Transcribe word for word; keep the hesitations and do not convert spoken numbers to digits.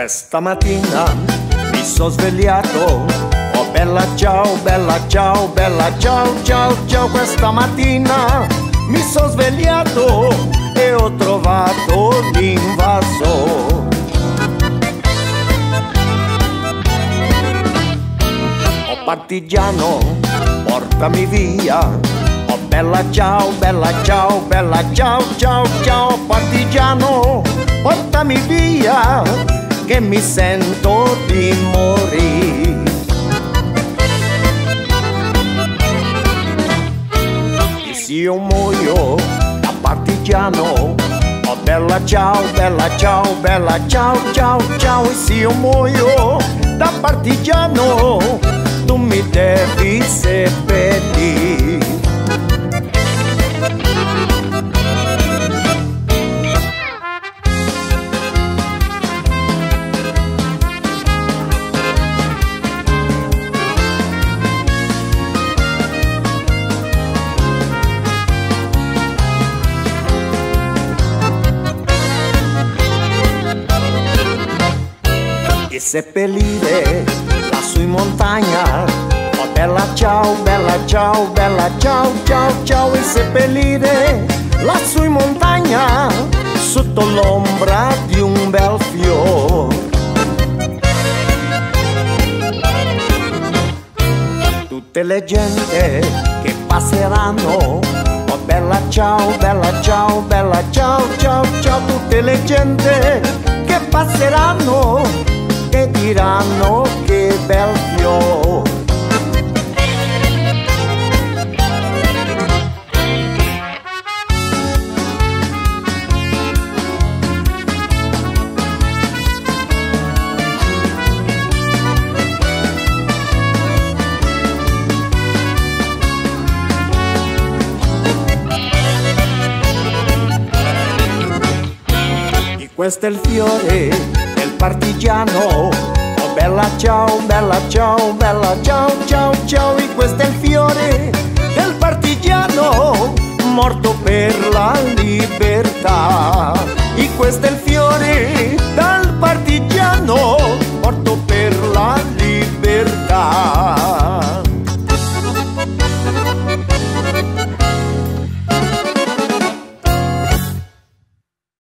Questa mattina mi sono svegliato, oh bella ciao, bella ciao, bella ciao, ciao, ciao. Questa mattina mi sono svegliato e ho trovato l'invaso. Oh partigiano, portami via, oh bella ciao, bella ciao, bella ciao, ciao, ciao. Partigiano, portami via, che mi sento di morire. E se io muoio da partigiano, oh bella ciao, bella ciao, bella ciao, ciao, ciao. E se io muoio da partigiano, tu mi devi seppellire. E seppellire lassù in montagna, oh bella ciao, bella ciao, bella ciao, ciao, ciao. E seppellire lassù in montagna, sotto l'ombra di un bel fiore. Tutte le gente che passeranno, oh bella ciao, bella ciao, bella ciao, ciao, ciao. Tutte le gente che passeranno e diranno che bel fiore. E questo è il fiore partigiano, oh bella ciao, bella ciao, bella ciao, ciao, ciao. E questo è il fiore del partigiano morto per la libertà. E questo è il fiore del partigiano